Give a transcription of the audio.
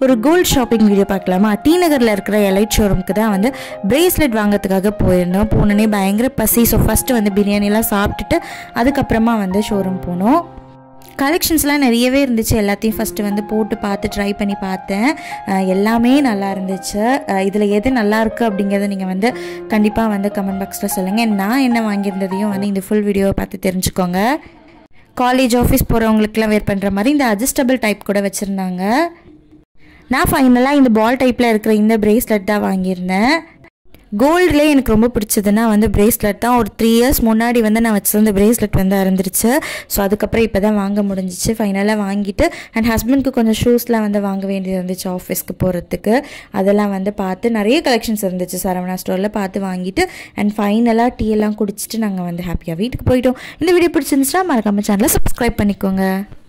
ஒரு gold shopping video பார்க்கலாமா? T நகரில் இருக்கிற எலைட் ஷோரூமுக்கு தான் வந்து பிரேஸ்லெட் வாங்கிறதுக்காக போயிருந்தோம். போனோடனே பயங்கர பசி. ஸோ ஃபஸ்ட்டு வந்து பிரியாணிலாம் சாப்பிட்டுட்டு அதுக்கப்புறமா வந்து ஷோரூம் போனோம். கலெக்ஷன்ஸ்லாம் நிறையவே இருந்துச்சு. எல்லாத்தையும் ஃபஸ்ட்டு வந்து போட்டு பார்த்து ட்ரை பண்ணி பார்த்தேன். எல்லாமே நல்லா இருந்துச்சு. இதில் எது நல்லாயிருக்கு அப்படிங்கிறத நீங்கள் வந்து கண்டிப்பாக வந்து கமெண்ட் பாக்ஸில் சொல்லுங்கள். நான் என்ன வாங்கியிருந்ததையும் வந்து இந்த ஃபுல் வீடியோவை பார்த்து தெரிஞ்சுக்கோங்க. காலேஜ் ஆஃபீஸ் போகிறவங்களுக்குலாம் வேர் பண்ணுற மாதிரி இந்த அட்ஜஸ்டபிள் டைப் கூட வச்சுருந்தாங்க. நான் ஃபைனலாக இந்த பால் டைப்பில் இருக்கிற இந்த பிரேஸ்லெட் தான் வாங்கியிருந்தேன். கோல்டுலேயே எனக்கு ரொம்ப பிடிச்சதுன்னா வந்து பிரேஸ்லெட் தான். ஒரு 3 இயர்ஸ் முன்னாடி வந்து நான் வச்சுருந்த பிரேஸ்லெட் வந்து அறந்துருச்சு. ஸோ அதுக்கப்புறம் இப்போ தான் வாங்க முடிஞ்சிச்சு. ஃபைனலாக வாங்கிட்டு அண்ட் ஹஸ்பண்ட்க்கு கொஞ்சம் ஷூஸ்லாம் வந்து வாங்க வேண்டியது இருந்துச்சு ஆஃபீஸ்க்கு போகிறதுக்கு. அதெல்லாம் வந்து பார்த்து நிறைய கலெக்ஷன்ஸ் இருந்துச்சு சரவணா ஸ்டோரில் பார்த்து வாங்கிட்டு அண்ட் ஃபைனலாக டீ எல்லாம் குடிச்சிட்டு நாங்கள் வந்து ஹாப்பியாக வீட்டுக்கு போயிட்டோம். இந்த வீடியோ பிடிச்சிருந்துச்சுன்னா மறக்காம சேனலை சப்ஸ்கிரைப் பண்ணிக்கோங்க.